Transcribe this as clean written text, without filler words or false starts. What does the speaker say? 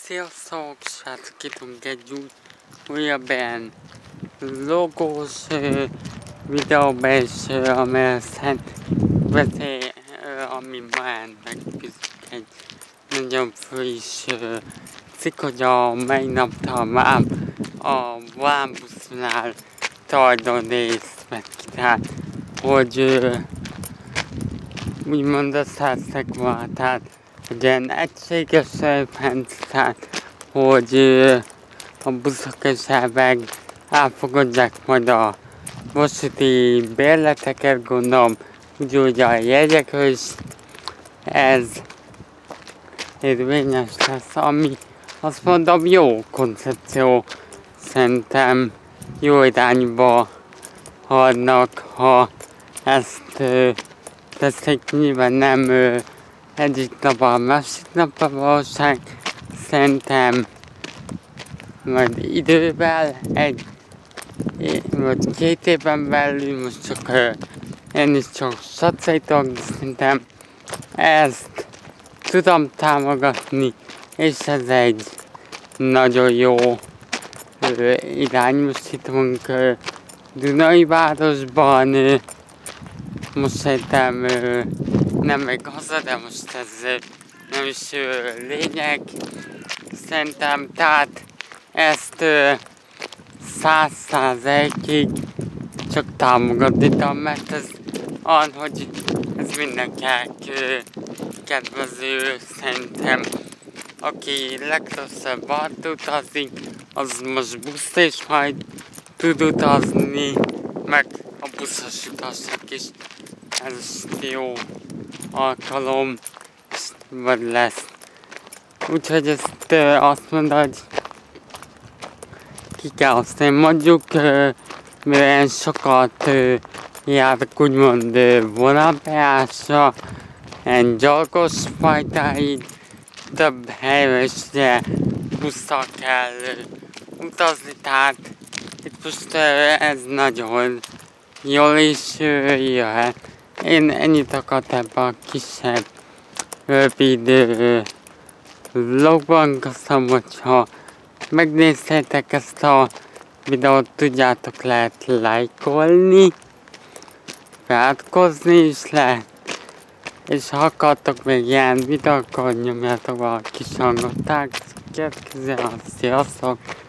Sziasztok, srácok, itt egy újabb ilyen logós videóban is, ami már megbízik egy nagyon friss cikk, hogy a mai naptól a Volánbusznál tulajdonrészt vett ki, tehát hogy úgymond összeheztek volna, tehát hogy ilyen egységes rendszer, hogy a buszok és elveg elfogadják majd a vasúti bérleteket, gondolom, úgy a jegyekről is ez érvényes lesz, ami azt mondom jó koncepció, szerintem jó irányba haladnak, ha ezt teszik, nyilván nem egyik napra a másik napra valóság, szerintem majd idővel, egy vagy 2 éven belül, most csak én is csak sacajtok, de szerintem ezt tudom támogatni, és ez egy nagyon jó irány. Most itt vagyunk Dunajvárosban, most szerintem nem megy haza, de most ez nem is lényeg. Szerintem tehát ezt 100%-ig csak támogatni tudom, mert ez olyan, hogy ez mindenkinek kedvező, szerintem. Aki legtöbbször balra utazik, az most buszra is majd tud utazni, meg a buszos utasok is. Ez jó alkalom, vagy lesz. Úgyhogy ezt azt mondod, hogy ki kell használni. Mondjuk, mivel sokat járok úgymond vonatbejárásra, ilyen gyalogos fajtáig, több helyre is busszal kell utazni, tehát itt most ez nagyon jól is jöhet. Én ennyit akartam ebben a kisebb, rövid vlogban. Köszönöm, hogyha megnéztétek ezt a videót, tudjátok, lehet lájkolni, feliratkozni is lehet, és ha akartok még ilyen videót, akkor nyomjátok a kis hangot. Tehát következő, sziasztok!